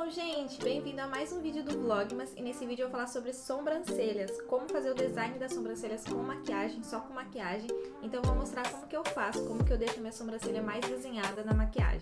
Então, gente, bem-vindo a mais um vídeo do Vlogmas, e nesse vídeo eu vou falar sobre sobrancelhas, como fazer o design das sobrancelhas com maquiagem, só com maquiagem. Então eu vou mostrar como que eu faço, como que eu deixo a minha sobrancelha mais desenhada na maquiagem.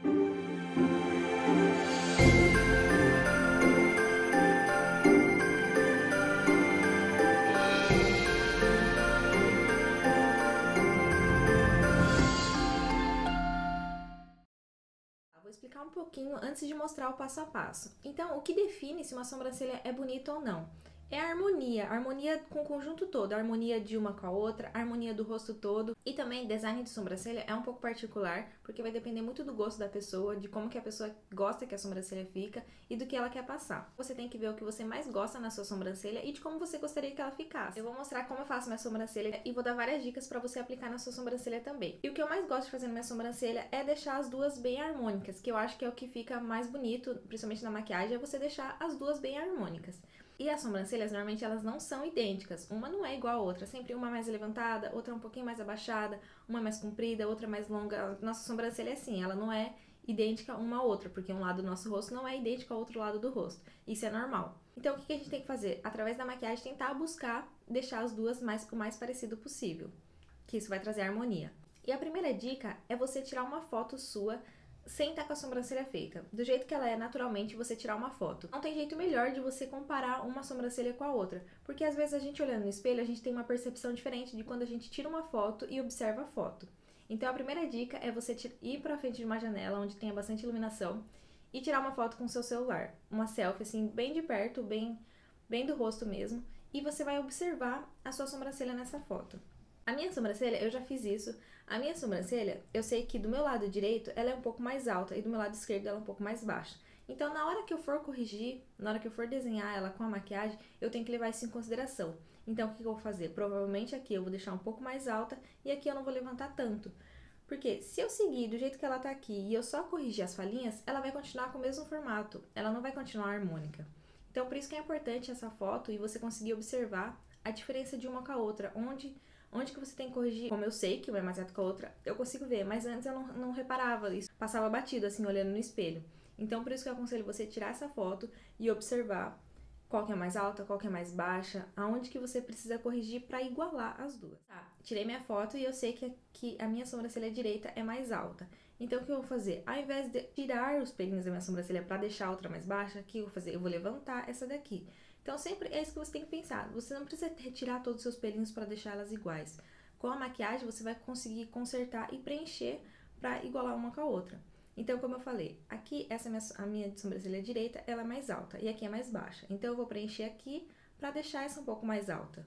Vou explicar um pouquinho antes de mostrar o passo a passo. Então, o que define se uma sobrancelha é bonita ou não? É a harmonia com o conjunto todo, a harmonia de uma com a outra, a harmonia do rosto todo. E também, design de sobrancelha é um pouco particular, porque vai depender muito do gosto da pessoa, de como que a pessoa gosta que a sobrancelha fica e do que ela quer passar. Você tem que ver o que você mais gosta na sua sobrancelha e de como você gostaria que ela ficasse. Eu vou mostrar como eu faço minha sobrancelha e vou dar várias dicas pra você aplicar na sua sobrancelha também. E o que eu mais gosto de fazer na minha sobrancelha é deixar as duas bem harmônicas, que eu acho que é o que fica mais bonito, principalmente na maquiagem, é você deixar as duas bem harmônicas. E as sobrancelhas, normalmente, elas não são idênticas. Uma não é igual a outra. Sempre uma mais levantada, outra um pouquinho mais abaixada, uma mais comprida, outra mais longa. Nossa sobrancelha é assim, ela não é idêntica uma à outra, porque um lado do nosso rosto não é idêntico ao outro lado do rosto. Isso é normal. Então, o que a gente tem que fazer? Através da maquiagem, tentar buscar deixar as duas o mais parecido possível, que isso vai trazer harmonia. E a primeira dica é você tirar uma foto sua sem estar com a sobrancelha feita. Do jeito que ela é naturalmente, você tirar uma foto. Não tem jeito melhor de você comparar uma sobrancelha com a outra, porque às vezes a gente olhando no espelho, a gente tem uma percepção diferente de quando a gente tira uma foto e observa a foto. Então a primeira dica é você ir pra frente de uma janela onde tenha bastante iluminação e tirar uma foto com o seu celular. Uma selfie assim, bem de perto, bem do rosto mesmo, e você vai observar a sua sobrancelha nessa foto. A minha sobrancelha, eu já fiz isso. A minha sobrancelha, eu sei que do meu lado direito ela é um pouco mais alta e do meu lado esquerdo ela é um pouco mais baixa. Então, na hora que eu for corrigir, na hora que eu for desenhar ela com a maquiagem, eu tenho que levar isso em consideração. Então, o que eu vou fazer? Provavelmente aqui eu vou deixar um pouco mais alta e aqui eu não vou levantar tanto. Porque se eu seguir do jeito que ela tá aqui e eu só corrigir as falhinhas, ela vai continuar com o mesmo formato. Ela não vai continuar harmônica. Então, por isso que é importante essa foto e você conseguir observar a diferença de uma com a outra. Onde que você tem que corrigir? Como eu sei que uma é mais alta que a outra, eu consigo ver, mas antes eu não reparava isso. Passava batido, assim, olhando no espelho. Então, por isso que eu aconselho você tirar essa foto e observar qual que é mais alta, qual que é mais baixa, aonde que você precisa corrigir para igualar as duas. Tá, tirei minha foto e eu sei que a minha sobrancelha direita é mais alta. Então, o que eu vou fazer? Ao invés de tirar os pelinhos da minha sobrancelha para deixar a outra mais baixa, o que eu vou fazer? Eu vou levantar essa daqui. Então, sempre é isso que você tem que pensar. Você não precisa retirar todos os seus pelinhos para deixar elas iguais. Com a maquiagem, você vai conseguir consertar e preencher para igualar uma com a outra. Então, como eu falei, aqui a minha sobrancelha direita, ela é mais alta e aqui é mais baixa. Então, eu vou preencher aqui para deixar essa um pouco mais alta.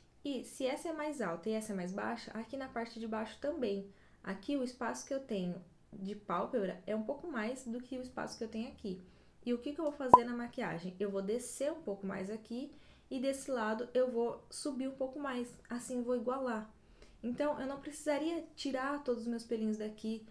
E se essa é mais alta e essa é mais baixa, aqui na parte de baixo também. Aqui o espaço que eu tenho de pálpebra é um pouco mais do que o espaço que eu tenho aqui. E o que eu vou fazer na maquiagem? Eu vou descer um pouco mais aqui e desse lado eu vou subir um pouco mais, assim eu vou igualar. Então, eu não precisaria tirar todos os meus pelinhos daqui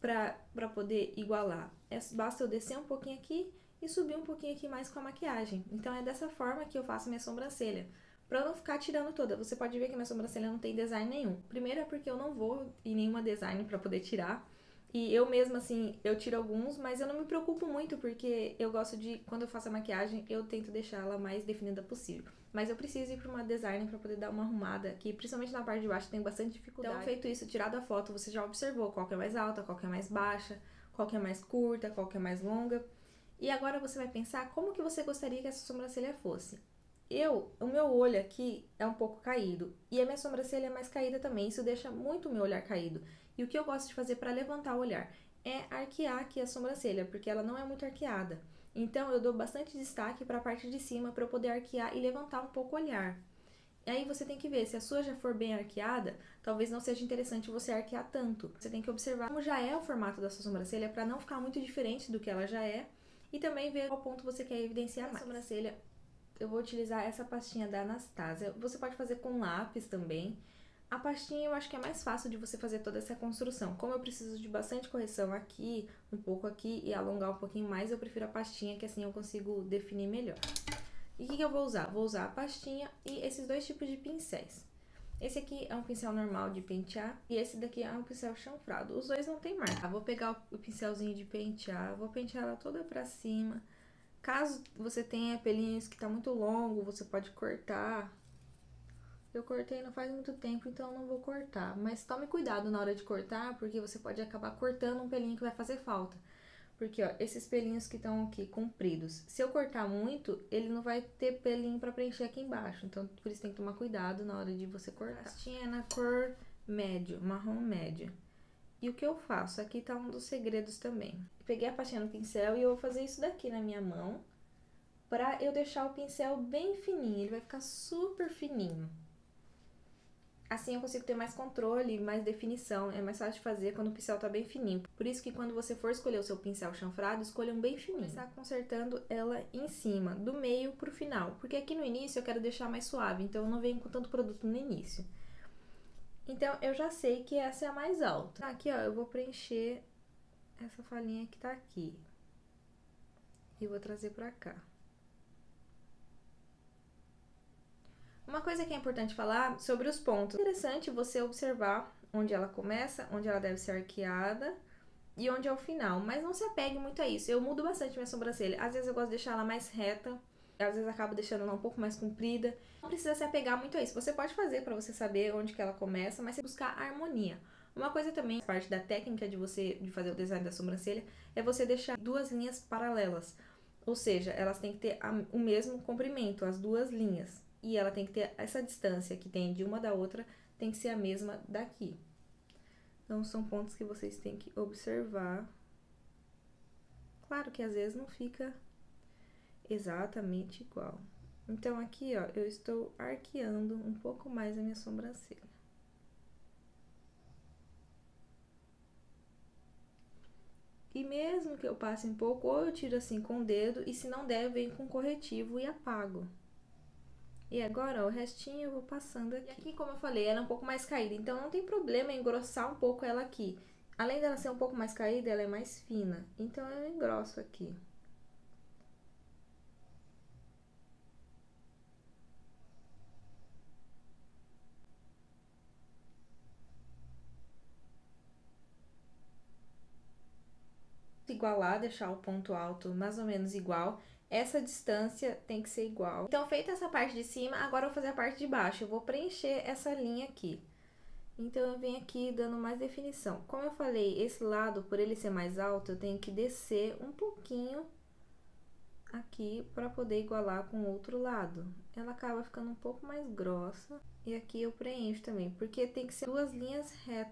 pra poder igualar. Basta eu descer um pouquinho aqui e subir um pouquinho aqui mais com a maquiagem. Então, é dessa forma que eu faço minha sobrancelha. Pra eu não ficar tirando toda. Você pode ver que minha sobrancelha não tem design nenhum. Primeiro é porque eu não vou em nenhuma design pra poder tirar. E eu mesma, assim, eu tiro alguns, mas eu não me preocupo muito, porque eu gosto de, quando eu faço a maquiagem, eu tento deixar ela mais definida possível. Mas eu preciso ir pra uma designer pra poder dar uma arrumada aqui, principalmente na parte de baixo tem bastante dificuldade. Então, feito isso, tirado a foto, você já observou qual que é mais alta, qual que é mais baixa, qual que é mais curta, qual que é mais longa. E agora você vai pensar como que você gostaria que essa sobrancelha fosse. O meu olho aqui é um pouco caído e a minha sobrancelha é mais caída também, isso deixa muito o meu olhar caído. E o que eu gosto de fazer para levantar o olhar é arquear aqui a sobrancelha, porque ela não é muito arqueada. Então eu dou bastante destaque para a parte de cima para eu poder arquear e levantar um pouco o olhar. E aí você tem que ver, se a sua já for bem arqueada, talvez não seja interessante você arquear tanto. Você tem que observar como já é o formato da sua sobrancelha para não ficar muito diferente do que ela já é e também ver qual ponto você quer evidenciar mais. A sobrancelha, eu vou utilizar essa pastinha da Anastasia. Você pode fazer com lápis também. A pastinha eu acho que é mais fácil de você fazer toda essa construção. Como eu preciso de bastante correção aqui, um pouco aqui e alongar um pouquinho mais, eu prefiro a pastinha, que assim eu consigo definir melhor. E o que eu vou usar? Vou usar a pastinha e esses dois tipos de pincéis. Esse aqui é um pincel normal de pentear e esse daqui é um pincel chanfrado. Os dois não tem marca. Vou pegar o pincelzinho de pentear, vou pentear ela toda pra cima, Caso você tenha pelinhos que tá muito longo, você pode cortar. Eu cortei não faz muito tempo, então eu não vou cortar. Mas tome cuidado na hora de cortar, porque você pode acabar cortando um pelinho que vai fazer falta. Porque, ó, esses pelinhos que estão aqui compridos, se eu cortar muito, ele não vai ter pelinho pra preencher aqui embaixo. Então, por isso tem que tomar cuidado na hora de você cortar. A pastinha é na cor médio, marrom médio. E o que eu faço? Aqui tá um dos segredos também. Peguei a pastinha no pincel e eu vou fazer isso daqui na minha mão, pra eu deixar o pincel bem fininho. Ele vai ficar super fininho. Assim eu consigo ter mais controle, mais definição, é mais fácil de fazer quando o pincel tá bem fininho. Por isso que quando você for escolher o seu pincel chanfrado, escolha um bem fininho. Vou começar consertando ela em cima, do meio pro final, porque aqui no início eu quero deixar mais suave, então eu não venho com tanto produto no início. Então eu já sei que essa é a mais alta. Aqui ó, eu vou preencher essa falhinha que tá aqui e vou trazer pra cá. Uma coisa que é importante falar sobre os pontos. É interessante você observar onde ela começa, onde ela deve ser arqueada e onde é o final. Mas não se apegue muito a isso. Eu mudo bastante minha sobrancelha. Às vezes eu gosto de deixar ela mais reta, às vezes acabo deixando ela um pouco mais comprida. Não precisa se apegar muito a isso. Você pode fazer para você saber onde que ela começa, mas você buscar harmonia. Uma coisa também, parte da técnica de fazer o design da sobrancelha, é você deixar duas linhas paralelas. Ou seja, elas têm que ter o mesmo comprimento, as duas linhas. E ela tem que ter essa distância que tem de uma da outra, tem que ser a mesma daqui. Então, são pontos que vocês têm que observar. Claro que às vezes não fica exatamente igual. Então, aqui, ó, eu estou arqueando um pouco mais a minha sobrancelha. E mesmo que eu passe um pouco, ou eu tiro assim com o dedo, e se não der, eu venho com corretivo e apago. E agora, ó, o restinho eu vou passando aqui. E aqui, como eu falei, ela é um pouco mais caída, então não tem problema em engrossar um pouco ela aqui. Além dela ser um pouco mais caída, ela é mais fina, então eu engrosso aqui. Igualar, deixar o ponto alto mais ou menos igual. Essa distância tem que ser igual. Então, feita essa parte de cima, agora eu vou fazer a parte de baixo. Eu vou preencher essa linha aqui. Então, eu venho aqui dando mais definição. Como eu falei, esse lado, por ele ser mais alto, eu tenho que descer um pouquinho aqui para poder igualar com o outro lado. Ela acaba ficando um pouco mais grossa. E aqui eu preencho também, porque tem que ser duas linhas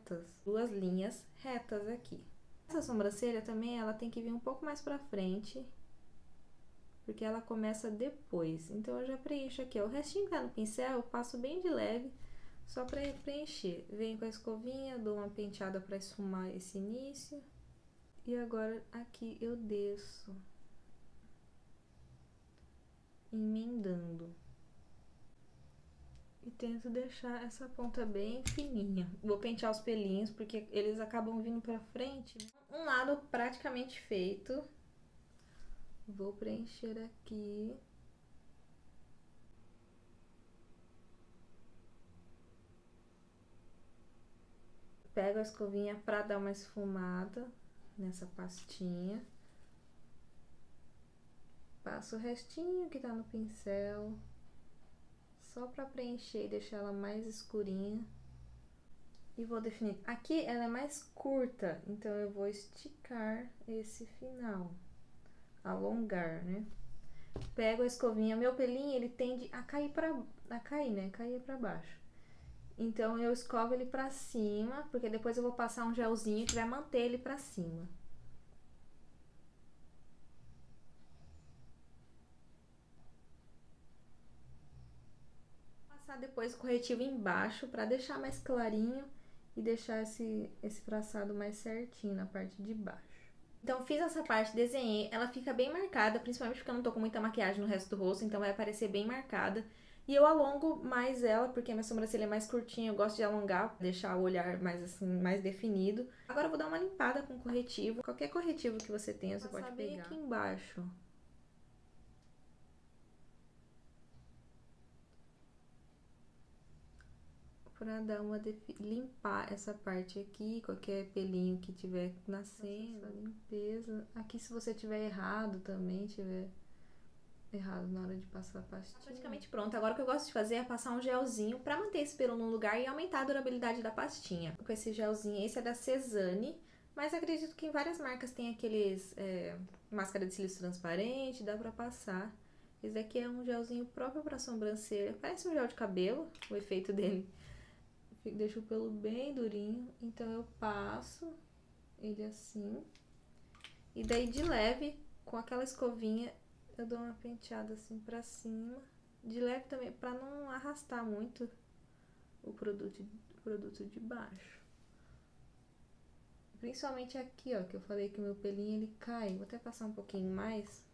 retas aqui. Essa sobrancelha também, ela tem que vir um pouco mais pra frente, porque ela começa depois. Então, eu já preencho aqui, ó. O restinho que tá no pincel, eu passo bem de leve, só pra preencher. Venho com a escovinha, dou uma penteada pra esfumar esse início. E agora, aqui eu desço, emendando. E tento deixar essa ponta bem fininha. Vou pentear os pelinhos, porque eles acabam vindo pra frente, né? Um lado praticamente feito. Vou preencher aqui. Pego a escovinha pra dar uma esfumada nessa pastinha. Passo o restinho que tá no pincel, só pra preencher e deixar ela mais escurinha. E vou definir. Aqui ela é mais curta, então eu vou esticar esse final. Alongar, né? Pego a escovinha, meu pelinho ele tende a cair né? Cair pra baixo. Então eu escovo ele pra cima, porque depois eu vou passar um gelzinho que vai manter ele pra cima. Vou passar depois o corretivo embaixo pra deixar mais clarinho e deixar esse traçado mais certinho na parte de baixo. Então, fiz essa parte, desenhei, ela fica bem marcada, principalmente porque eu não tô com muita maquiagem no resto do rosto, então vai aparecer bem marcada. E eu alongo mais ela, porque a minha sobrancelha é mais curtinha, eu gosto de alongar, deixar o olhar mais assim, mais definido. Agora eu vou dar uma limpada com corretivo. Qualquer corretivo que você tenha, você pode pegar. Bem aqui embaixo. Pra dar uma limpar essa parte aqui, qualquer pelinho que tiver nascendo, a limpeza. Aqui se você tiver errado também, tiver errado na hora de passar a pastinha. Tá praticamente pronto. Agora o que eu gosto de fazer é passar um gelzinho pra manter esse pelo no lugar e aumentar a durabilidade da pastinha. Com esse gelzinho, esse é da Cezanne, mas acredito que em várias marcas tem aqueles máscara de cílios transparente, dá pra passar. Esse daqui é um gelzinho próprio pra sobrancelha. Parece um gel de cabelo, o efeito dele deixa o pelo bem durinho. Então eu passo ele assim. E daí de leve, com aquela escovinha, eu dou uma penteada assim pra cima. De leve também, pra não arrastar muito o produto de baixo. Principalmente aqui, ó, que eu falei que o meu pelinho ele cai. Vou até passar um pouquinho mais.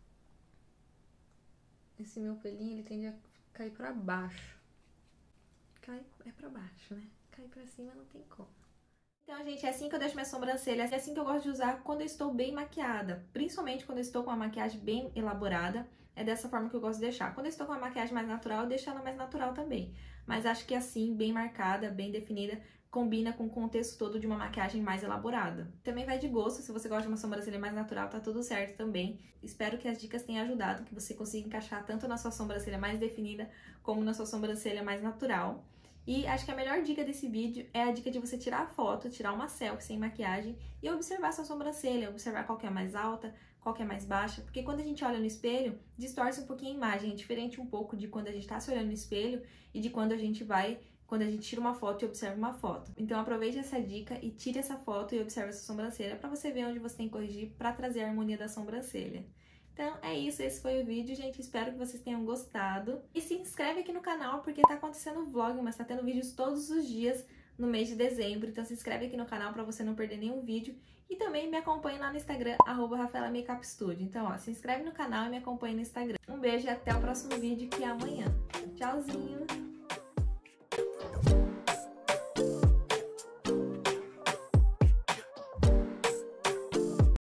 Esse meu pelinho ele tende a cair pra baixo. Cai é pra baixo, né? Cai pra cima não tem como. Então, gente, é assim que eu deixo minhas sobrancelhas. É assim que eu gosto de usar quando eu estou bem maquiada. Principalmente quando eu estou com uma maquiagem bem elaborada. É dessa forma que eu gosto de deixar. Quando eu estou com uma maquiagem mais natural, eu deixo ela mais natural também. Mas acho que assim, bem marcada, bem definida, combina com o contexto todo de uma maquiagem mais elaborada. Também vai de gosto. Se você gosta de uma sobrancelha mais natural, tá tudo certo também. Espero que as dicas tenham ajudado, que você consiga encaixar tanto na sua sobrancelha mais definida, como na sua sobrancelha mais natural. E acho que a melhor dica desse vídeo é a dica de você tirar a foto, tirar uma selfie sem maquiagem e observar sua sobrancelha, observar qual que é mais alta, qual que é mais baixa, porque quando a gente olha no espelho, distorce um pouquinho a imagem, é diferente um pouco de quando a gente tá se olhando no espelho e de quando a gente tira uma foto e observa uma foto. Então aproveite essa dica e tire essa foto e observe a sua sobrancelha para você ver onde você tem que corrigir para trazer a harmonia da sobrancelha. Então é isso, esse foi o vídeo, gente, espero que vocês tenham gostado. E se inscreve aqui no canal, porque tá acontecendo vlog, mas tá tendo vídeos todos os dias no mês de dezembro. Então se inscreve aqui no canal pra você não perder nenhum vídeo. E também me acompanhe lá no Instagram, @RafaelaMakeupStudio. Então, ó, se inscreve no canal e me acompanhe no Instagram. Um beijo e até o próximo vídeo, que é amanhã. Tchauzinho!